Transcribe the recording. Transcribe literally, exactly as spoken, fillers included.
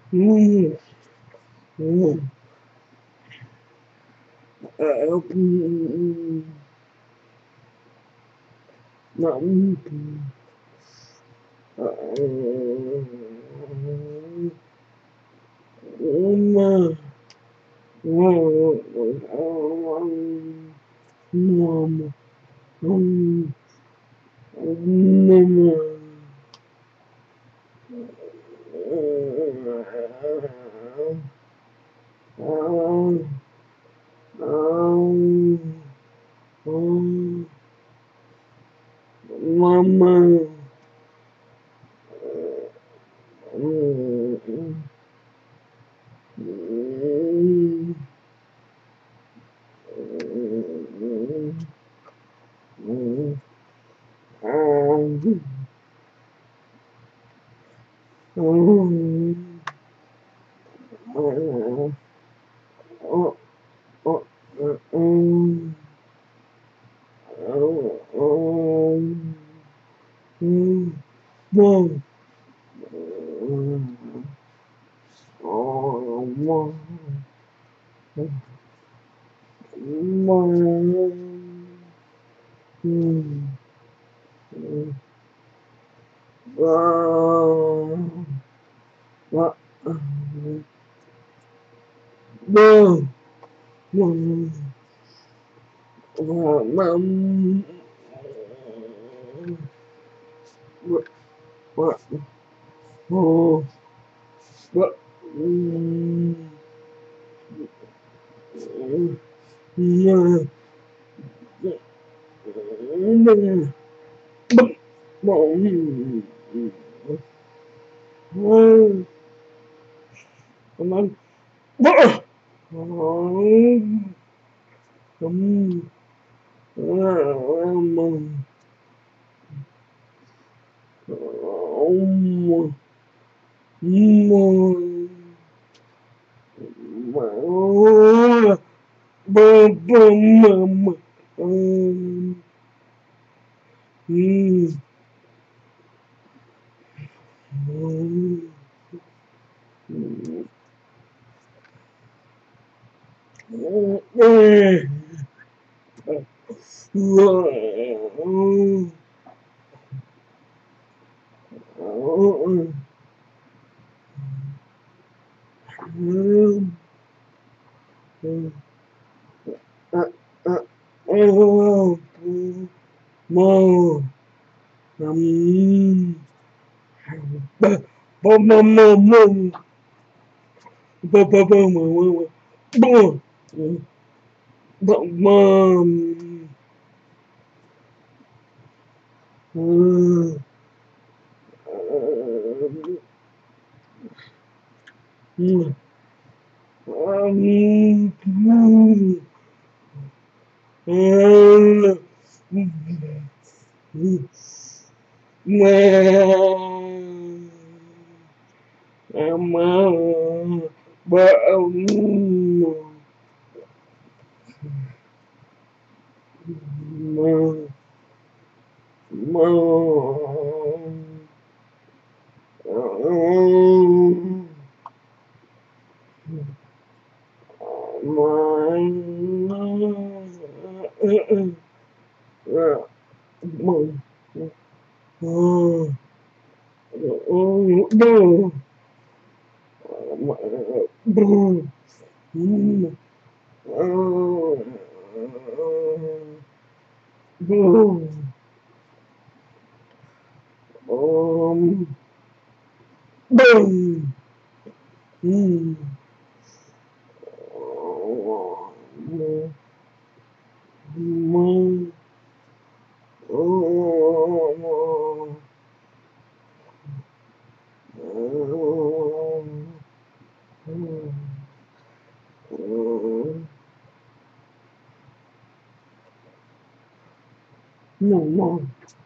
Mm, mm, uh, mm, nắm, uh, uma, uma, um, uma, um, um, um, mama, um, um, um, um, um, um, oh, oh, um, oh, um, um, mom, um, oh, mom, mom, um, um, um, what, um, mom, mom, mom, what, what, oh, what, um, um, um, Bom, come on. Um, um, um, um, um, bum, bum, um, um, um, Oh, Mom, um, ba, ba, ba, ba, ba, ba, ba, ba, ba, ba, ba, mom, um, um, um, um, um, um, ba, um, mom, mom, um, mom, mom, oh, oh, no, boom, boom, oh, boom, um, boom, mm, oh, mom, oh, oh, oh, no, mom.